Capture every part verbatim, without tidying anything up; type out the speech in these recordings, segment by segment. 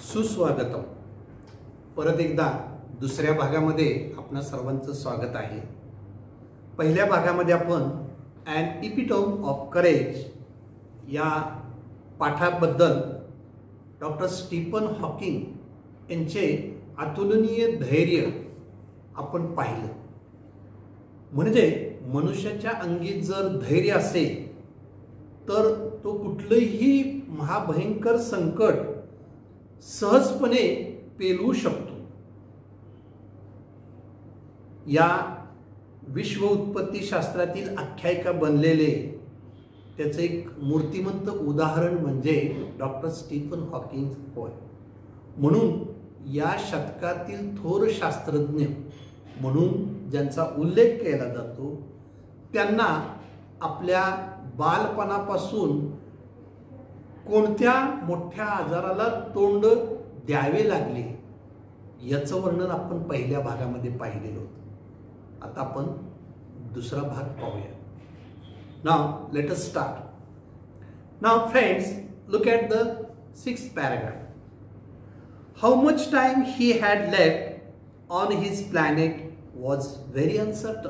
सुस्वागतम. परत एकदा दुसऱ्या भागामध्ये आपणा सर्वांचं स्वागत आहे. पहिल्या भागामध्ये आपण ॲन इपिटोम ऑफ करेज या पाठाबद्दल डॉक्टर स्टीफन हॉकिंग यांचे अतुलनीय धैर्य आपण पाहिलं. म्हणजे मनुष्याच्या अंगी जर धैर्य असेल तर तो कुठलंही महाभयंकर संकट सहजपणे पेलवू शकतो. या विश्व उत्पत्ती शास्त्रातील आख्यायिका बनलेले त्याचे एक मूर्तिमंत उदाहरण म्हणजे डॉक्टर स्टीफन हॉकिंग होय. म्हणून या शतकातील थोर शास्त्रज्ञ म्हणून ज्यांचा उल्लेख केला जातो त्यांना आपल्या बालपणापासून कोणत्या मोठ्या आजाराला तोंड द्यावे लागले याचं वर्णन आपण पहिल्या भागामध्ये पाहिलेलं होतं. आता आपण दुसरा भाग पाहूया. Now let us start. Now friends, look at the sixth paragraph. How much time he had left on his planet was very uncertain.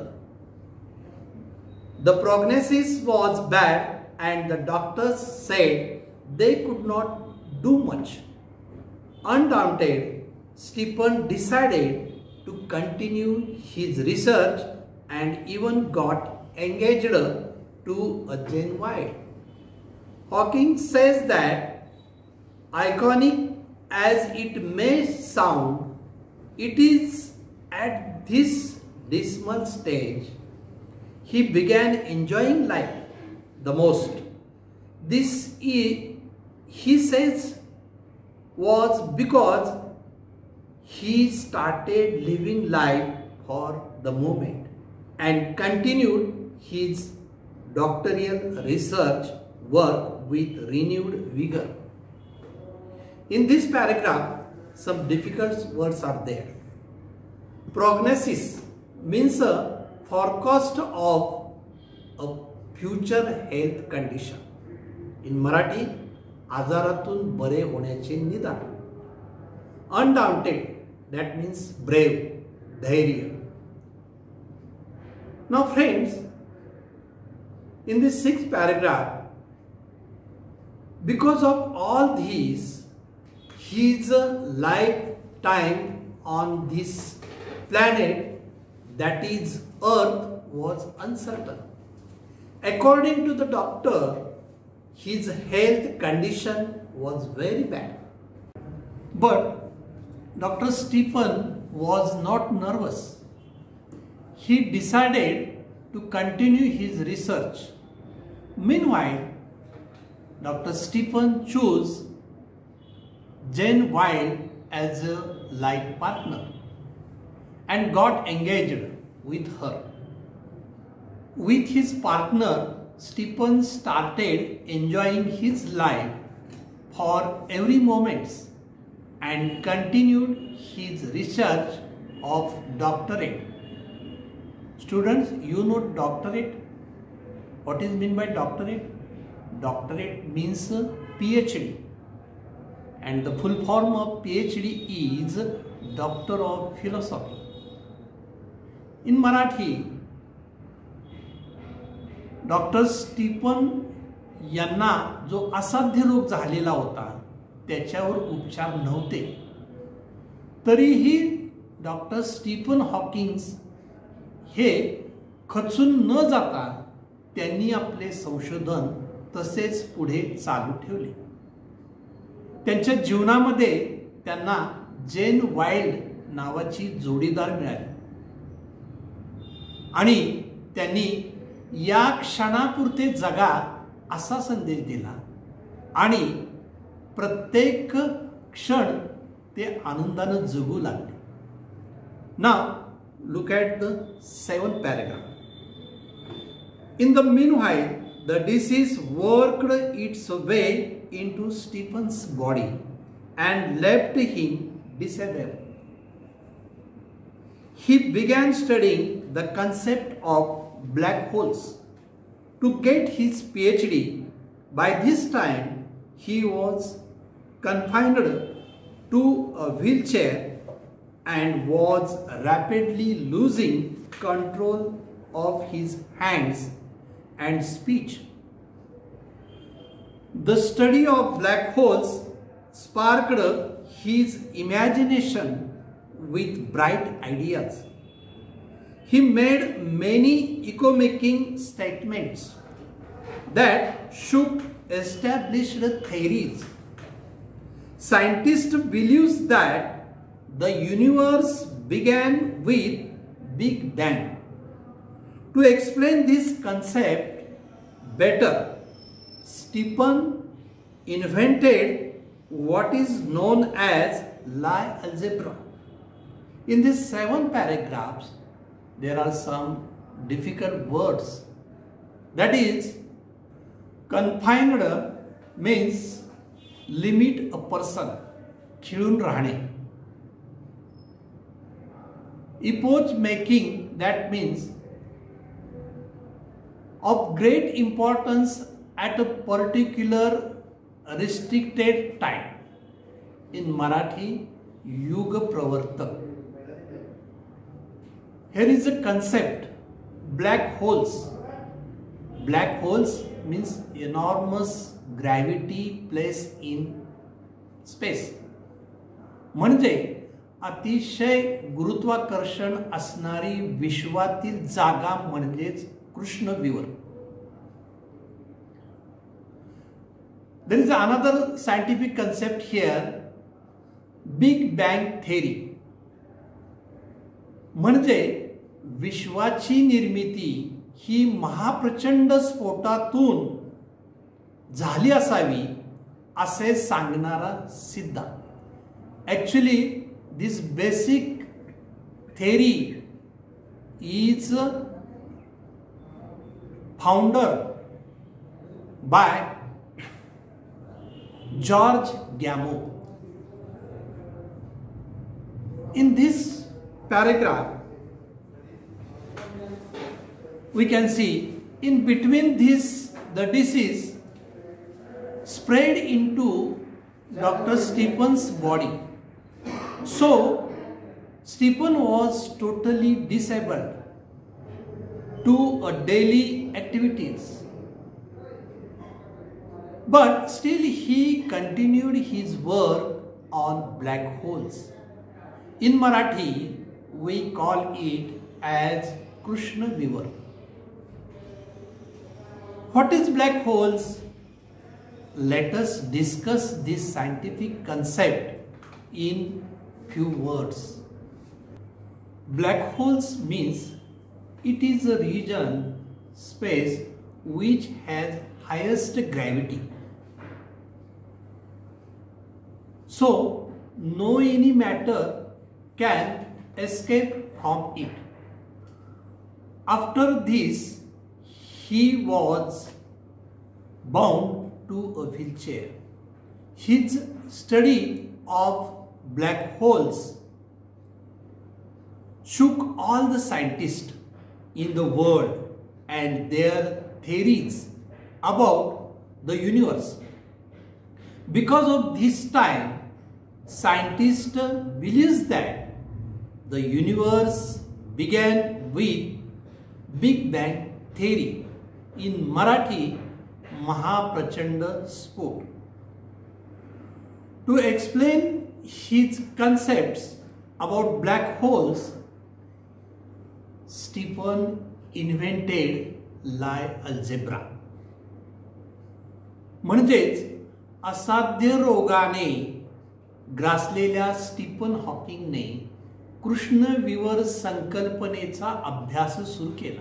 The prognosis was bad and the doctors said they could not do much. Undaunted, Stephen decided to continue his research and even got engaged to a Jane Wilde. Hawking says that, iconic as it may sound, it is at this dismal stage he began enjoying life the most. This, he says, was because he started living life for the moment and continued his doctoral research work with renewed vigor. In this paragraph, some difficult words are there. Prognosis means a forecast of a future health condition. In Marathi, आजारातून बरे होण्याचे निदान. Undaunted, that means brave, धैर्य. Now friends, in this sixth paragraph, because of all these, his lifetime on this planet, that is Earth, was uncertain. According to the doctor, his health condition was very bad. But Doctor Stephen was not nervous. He decided to continue his research. Meanwhile, Doctor Stephen chose Jane Wilde as a life partner and got engaged with her. With his partner, Stephen started enjoying his life for every moment and continued his research of doctorate. Students, you know doctorate? What is meant by doctorate? Doctorate means PhD, and the full form of PhD is Doctor of Philosophy. In Marathi, doctor Stephen यांना जो असाध्य रोग झालेला होता त्याच्यावर उपचार नव्हते, तरीही डॉक्टर स्टीफन हॉकिंग्स हे खचून न जाता त्यांनी आपले संशोधन तसेच पुढे चालू ठेवले. त्यांच्या जीवनामध्ये त्यांना जेन वाइल्ड नावाची जोडीदार मिळाली आणि त्यांनी या क्षणापुरते जगा असा संदेश दिला आणि प्रत्येक क्षण ते आनंदाने जगू लागले. Now look at the seventh paragraph. In the meanwhile, the disease worked its way into Stephen's body and left him disabled. He began studying the concept of black holes to get his PhD. By this time, he was confined to a wheelchair and was rapidly losing control of his hands and speech. The study of black holes sparked his imagination with bright ideas. He made many echo-making statements that shook established theories. Scientists believe that the universe began with Big Bang. To explain this concept better, Stephan invented what is known as Lie algebra. In these seven paragraphs, there are some difficult words. That is, confined means limit a person, खिळून राहणे. Epoch making, that means of great importance at a particular restricted time. In Marathi, Yuga Pravartak. Here is a concept, black holes. Black holes means enormous gravity placed in space. म्हणजे अतिशय गुरुत्वाकर्षण असणारी विश्वातील जागा म्हणजेच कृष्णविवर. There is another scientific concept here, Big Bang theory. म्हणजे विश्वाची निर्मिती ही महाप्रचंड स्फोटातून झाली असावी असे सांगणारा सिद्धांत. Actually, this basic theory is founded by George Gamow. In this paragraph, we can see in between this the disease spread into Doctor Stephan's body. So Stephan was totally disabled to a daily activities. But still he continued his work on black holes. In Marathi, we call it as Krishnavivar. What is black holes? Let us discuss this scientific concept in few words. Black holes means it is a region, space which has highest gravity. So no any matter can escape from it. After this, he was bound to a wheelchair. His study of black holes shook all the scientists in the world and their theories about the universe. Because of this time, scientists believe that the universe began with Big Bang theory. In Marathi, Mahaprachanda Spot. To explain his concepts about black holes, Stephan invented Lie algebra. म्हणजेच असाध्य रोगाने ग्रासलेल्या Stephen हॉकिंगने कृष्णविवर संकल्पनेचा अभ्यास सुरू केला.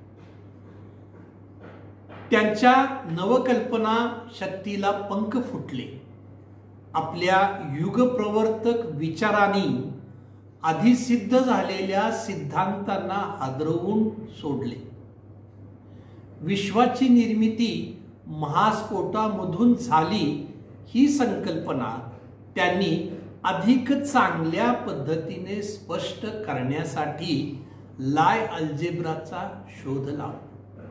त्यांच्या नवकल्पना शक्तीला पंख फुटले. आपल्या युगप्रवर्तक विचारांनी आधी सिद्ध झालेल्या सिद्धांतांना हादरवून सोडले. विश्वाची निर्मिती महास्फोटामधून झाली ही संकल्पना त्यांनी अधिक चांगल्या पद्धतीने स्पष्ट करण्यासाठी लाय अल्जेब्राचा शोध लावला.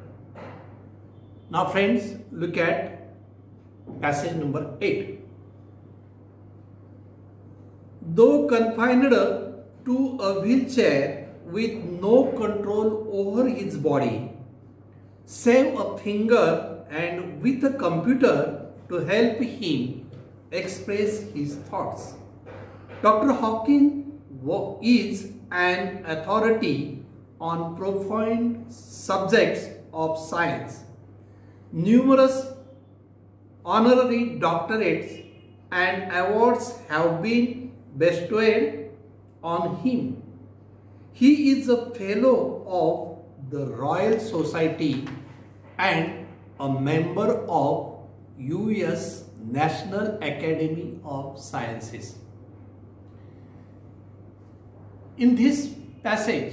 Now friends, look at passage number eight. Though confined to a wheelchair with no control over his body, save a finger and with a computer to help him express his thoughts. Doctor Hawking is an authority on profound subjects of science. Numerous honorary doctorates and awards have been bestowed on him. He is a fellow of the Royal Society and a member of U S National Academy of Sciences. In this passage,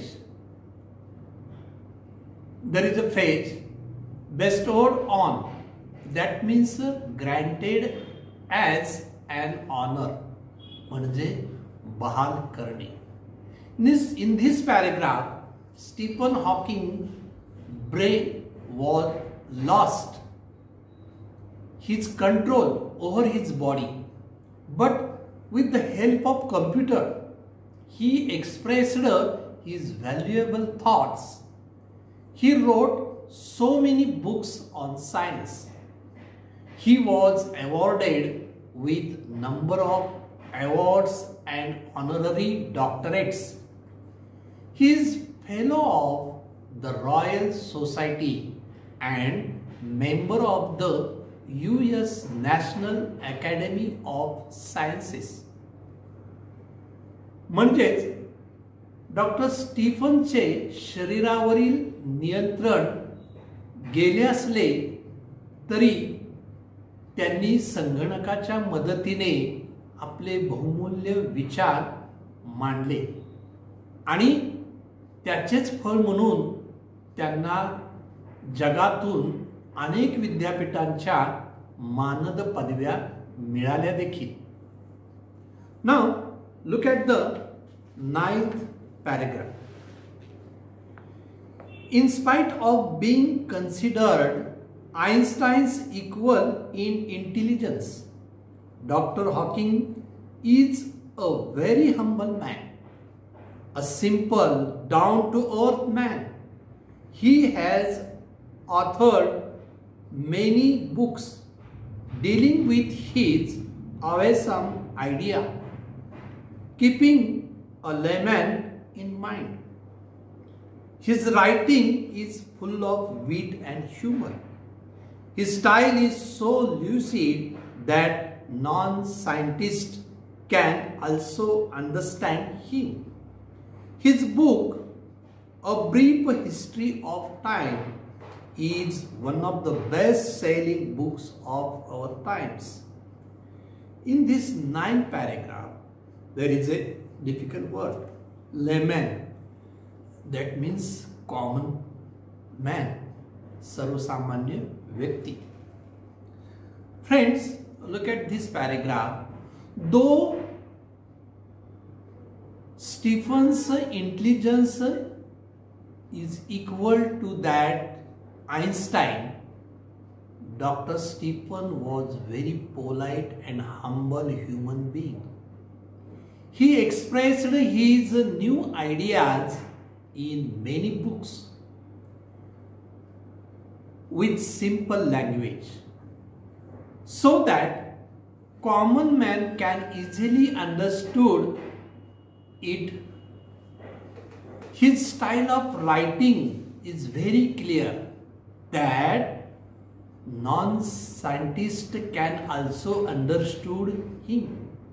there is a phrase bestowed on, that means granted as an honor, म्हणजे बहाल करणे. In this paragraph, Stephen Hawking's brain was lost his control over his body, but with the help of computer, he expressed his valuable thoughts. He wrote so many books on science. He was awarded with number of awards and honorary doctorates. He is fellow of the Royal Society and member of the U S National Academy of Sciences. म्हणजेच doctor स्टीफनचे शरीरावरील नियंत्रण गेले असले तरी त्यांनी संगणकाच्या मदतीने आपले बहुमूल्य विचार मांडले आणि त्याचेच फळ म्हणून त्यांना जगातून अनेक विद्यापीठांच्या मानद पदव्या मिळाल्या देखील. Now look at the ninth paragraph. In spite of being considered Einstein's equal in intelligence, Doctor Hawking is a very humble man, a simple, down-to-earth man. He has authored many books dealing with his awesome idea, keeping a layman in mind. His writing is full of wit and humor. His style is so lucid that non-scientists can also understand him. His book, A Brief History of Time, is one of the best-selling books of our times. In this ninth paragraph, there is a difficult word, layman. That means common man, sarvasamanya vyakti. Friends, look at this paragraph. Though Stephen's intelligence is equal to that Einstein, Doctor Stephen was very polite and humble human being. He expressed his new ideas in many books with simple language so that common man can easily understood it. His style of writing is very clear that non-scientist can also understood him.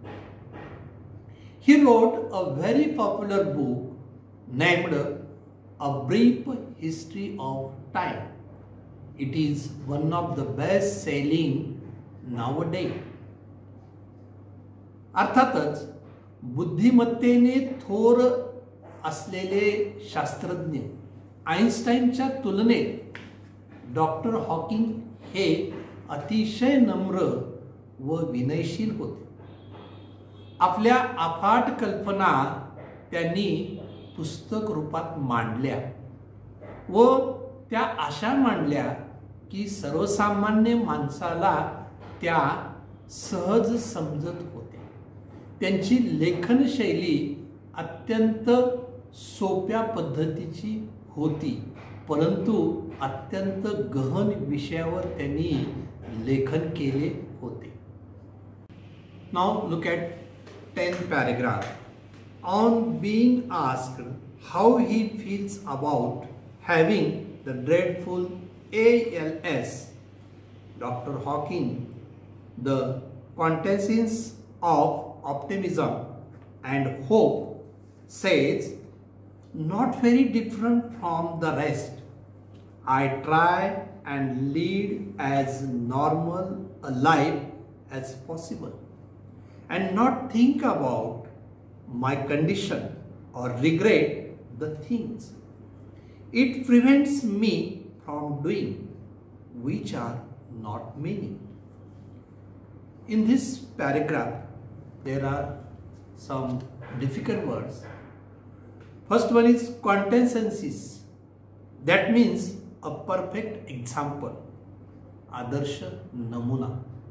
He wrote a very popular book named A Brief History of Time. It is one of the best selling nowadays. अर्थातच बुद्धिमत्तेने थोर असलेले शास्त्रज्ञ आइन्स्टाईनच्या तुलनेत doctor Hawking हे अतिशय नम्र व विनयशील होते. आपल्या अफाट कल्पना त्यांनी पुस्तक रूपात मांडल्या व त्या अशा मांडल्या की सर्वसामान्य माणसाला त्या सहज समजत होते. त्यांची लेखनशैली अत्यंत सोप्या पद्धतीची होती, परंतु अत्यंत गहन विषयावर त्यांनी लेखन केले होते. Now look at tenth paragraph. On being asked how he feels about having the dreadful A L S, Doctor Hawking, the quintessence of optimism and hope, says, "Not very different from the rest. I try and lead as normal a life as possible and not think about my condition or regret the things it prevents me from doing, which are not many." In this paragraph, there are some difficult words. First one is quintessence. That means a perfect example, adarsha namuna.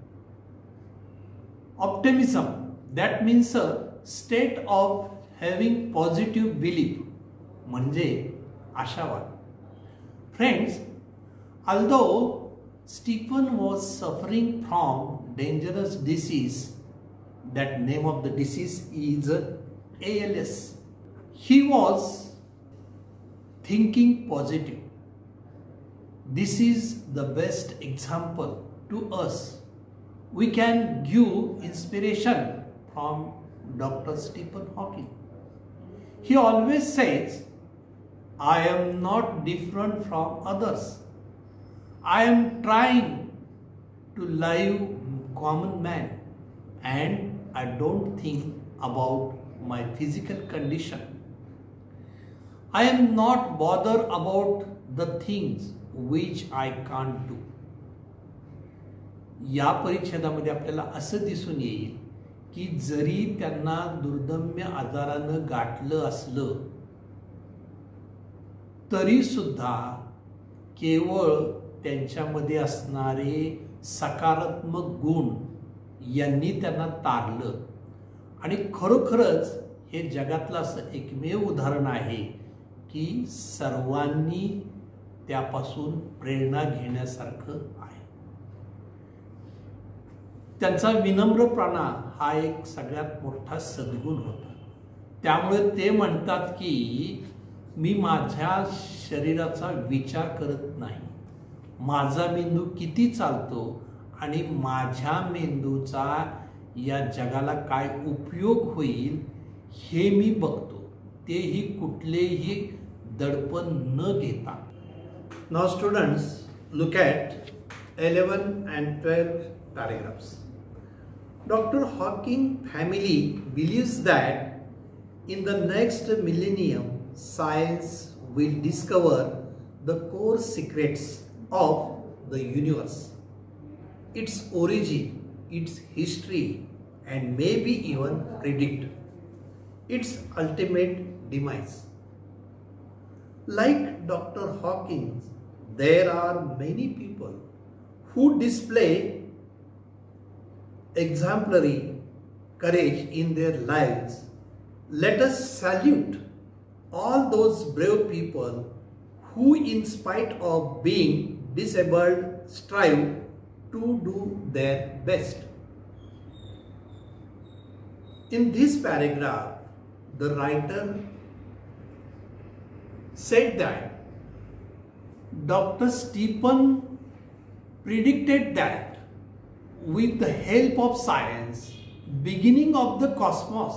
Optimism, that means a state of having positive belief, म्हणजे आशावाद. Friends, although Stephen was suffering from dangerous disease, that name of the disease is A L S, he was thinking positive. This is the best example to us. We can give inspiration from Doctor Stephen Hawking. He always says, "I am not different from others. I am trying to live common man and I don't think about my physical condition. I am not bothered about the things which I can't do." या परिच्छेदामध्ये आपल्याला असं दिसून येईल की जरी त्यांना दुर्दम्य आजारानं गाठलं असलं तरी सुद्धा केवळ त्यांच्यामध्ये असणारे सकारात्मक गुण यांनी त्यांना तारलं. आणि खरोखरच हे जगातलं असं एकमेव उदाहरण आहे की सर्वांनी त्यापासून प्रेरणा घेण्यासारखं आहे. त्यांचा विनम्रपणा हा एक सगळ्यात मोठा सद्गुण होता. त्यामुळे ते म्हणतात की मी माझ्या शरीराचा विचार करत नाही, माझा मेंदू किती चालतो आणि माझ्या मेंदूचा या जगाला काय उपयोग होईल हे मी बघतो, तेही कुठलेही दडपण न घेता. Now students, look at eleven and twelve paragraphs. Doctor Hawking family believes that in the next millennium, science will discover the core secrets of the universe, its origin, its history, and maybe even predict its ultimate demise. Like Doctor Hawking, there are many people who display exemplary courage in their lives. Let us salute all those brave people who, in spite of being disabled, strive to do their best. In this paragraph, the writer said that Doctor Stephen predicted that with the help of science, beginning of the cosmos,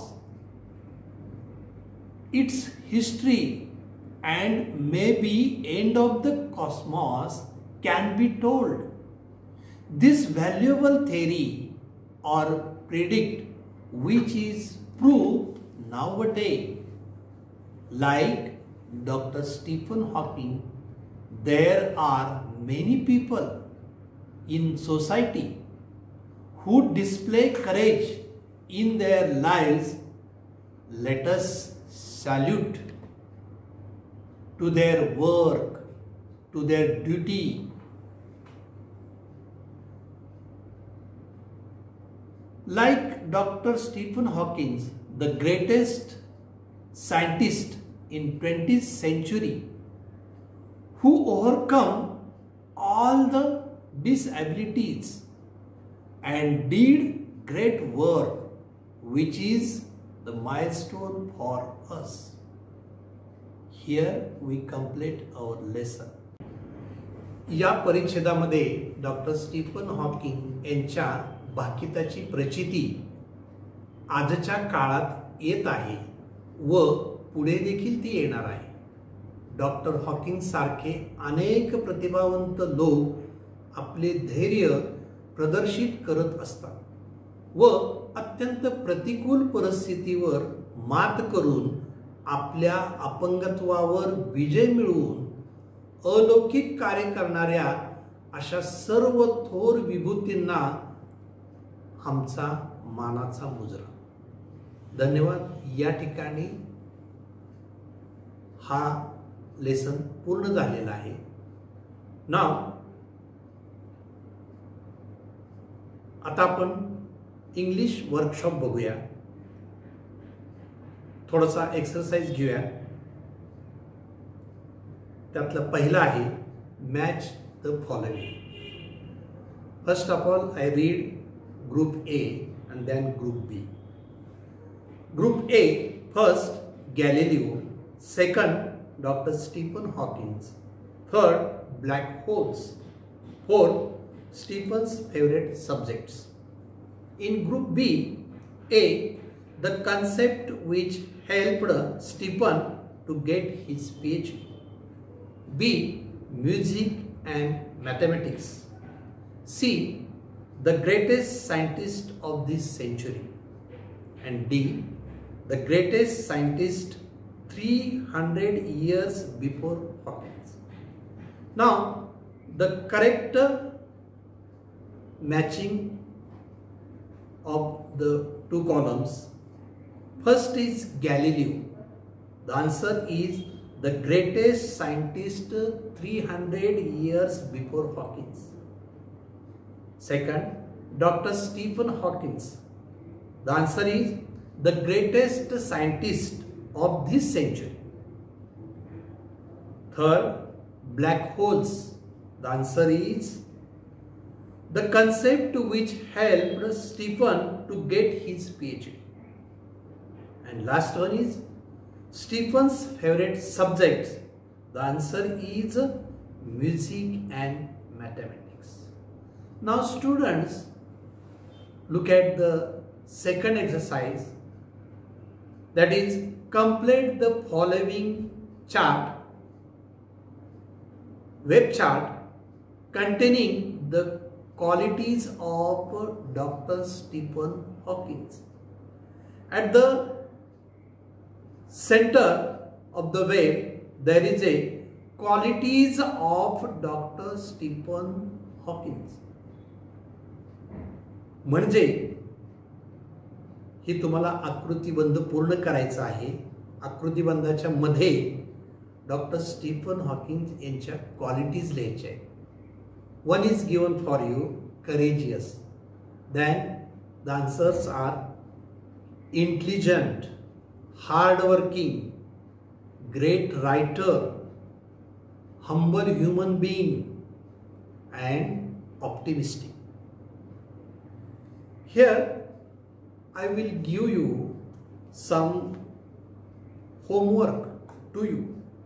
its history, and maybe end of the cosmos can be told. This valuable theory or predict, which is proved nowadays, like Doctor Stephen Hawking, there are many people in society who display courage in their lives. Let us salute to their work, to their duty. Like Doctor Stephen Hawking, the greatest scientist in twentieth century, who overcome all the disabilities and did great work, which is the milestone for us. Here we complete our lesson. या परिच्छेदामध्ये doctor Stephen Hawking यांच्या भाकिताची प्रचिती आजच्या काळात येत आहे व पुढे देखील ती येणार आहे. डॉक्टर हॉकिंग सारखे अनेक प्रतिभावंत लोक आपले धैर्य प्रदर्शित करत असतात व अत्यंत प्रतिकूल परिस्थितीवर मात करून आपल्या अपंगत्वावर विजय मिळवून अलौकिक कार्य करणाऱ्या अशा सर्व थोर विभूतींना आमचा मानाचा मुजरा. धन्यवाद. या ठिकाणी हा लेसन पूर्ण झालेला आहे. नाव आता आपण इंग्लिश वर्कशॉप बघूया. थोडासा एक्सरसाइज घेऊया. त्यातलं पहिलं आहे match the following. First of all I read group A and then group B. Group A, first Galileo, second Doctor Stephen Hawking, third black holes, fourth Stephen's favorite subjects. In group B, A, the concept which helped Stephen to get his PhD. B, music and mathematics. C, the greatest scientist of this century. And D, the greatest scientist three hundred years before Hawking. Now, the correct matching of the two columns. First is Galileo. The answer is the greatest scientist three hundred years before Hawking. Second, Doctor Stephen Hawking. The answer is the greatest scientist of this century. Third, black holes. The answer is the concept which helped Stephen to get his PhD. And last one is Stephen's favorite subjects. The answer is music and mathematics. Now students, look at the second exercise, that is complete the following chart, web chart containing the qualities of Doctor Stephen Hawking. At the center of the web there is a qualities of Doctor Stephen Hawking. म्हणजे ही तुम्हाला आकृतिबंध पूर्ण करायचा आहे. आकृतिबंधाच्या मध्ये doctor Stephen Hawking यांच्या qualities लिहायच्या आहेत. One is given for you courageous. Then the answers are intelligent, hard working, great writer, humble human being and optimistic. Here I will give you some homework to you.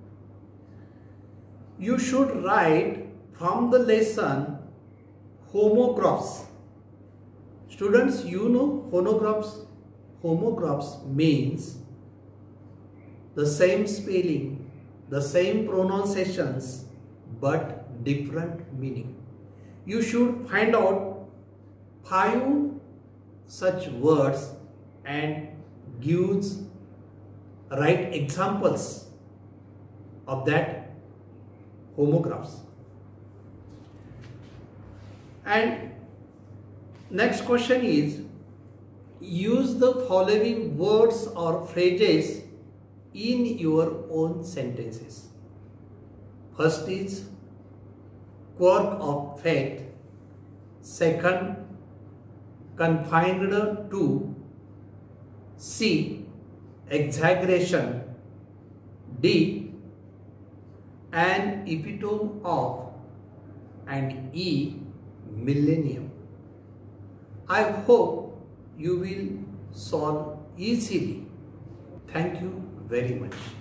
You should write from the lesson homographs. Students, you know homographs. Homographs means the same spelling, the same pronunciations, but different meaning. You should find out five such words and gives right examples of that homographs. And next question is, use the following words or phrases in your own sentences. First is quirk of fate. Second, confined to. C. Exaggeration. D. An epitome of. And E. Millennium. I hope you will solve easily. Thank you very much.